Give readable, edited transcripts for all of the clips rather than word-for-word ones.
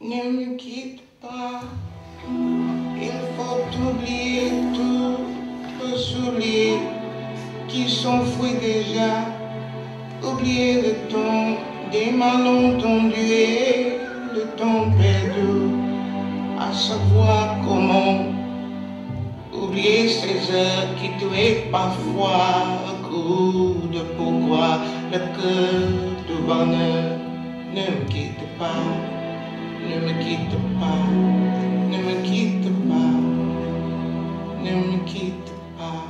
Ne me quitte pas, il faut oublier tout le soulier qui s'enfuit déjà, oublier le temps des malentendus et le temps perdu, à savoir comment oublier ces heures qui tuaient parfois un coup de pourquoi le cœur du bonheur. Ne me quitte pas, ne me quitte pas, ne me quitte pas, ne me quitte pas.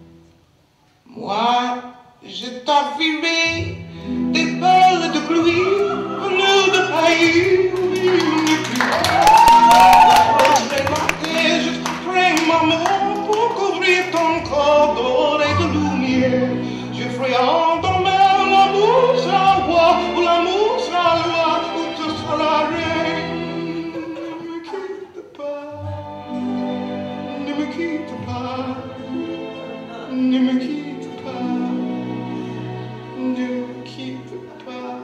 Moi, je t'affilerai des balles de pluie venues de pays où il n'est plus. Je vais marquer, je ferai ma main pour couvrir ton corps d'or et de lumière. Je ferai endormir l'amour sera roi, ou l'amour sera loi, ou tu seras reine. Ne me quitte pas, ne me quitte pas, ne me quitte pas, ne me quitte pas.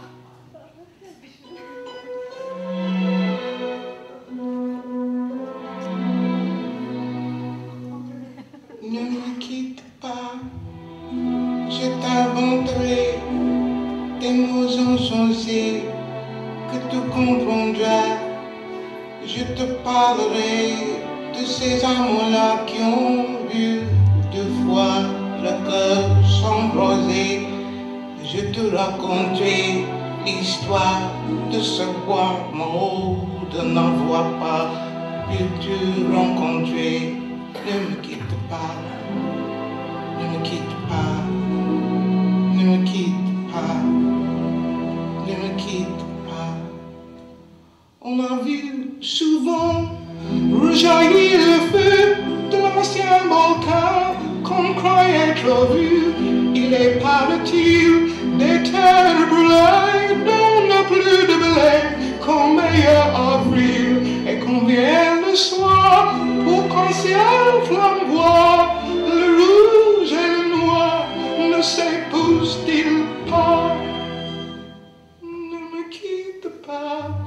Ne me quitte pas, je t'inventerai des mots insensés que tu comprendras. Je te parlerai de ces amants-là qui ont vu deux fois le cœur s'embraser. Je te raconterai l'histoire de ce bois mort de n'avoir pas pu te rencontrer. Ne me quitte pas, ne me quitte pas, ne me quitte pas, ne me quitte pas. On a vu souvent rejaillir le feu de l'ancien volcan qu'on croyait trop vu. Il est parti des terres brûlées dont n'a plus de blé qu'en meilleur avril, et qu'on vient le soir pour qu'un ciel flamboie, le rouge et le noir ne s'épousent-ils pas? Ne me quitte pas.